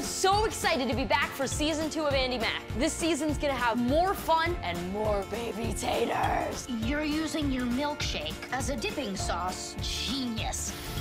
so excited to be back for season 2 of Andi Mack. This season's gonna have more fun and more baby taters. You're using your milkshake as a dipping sauce. Genius.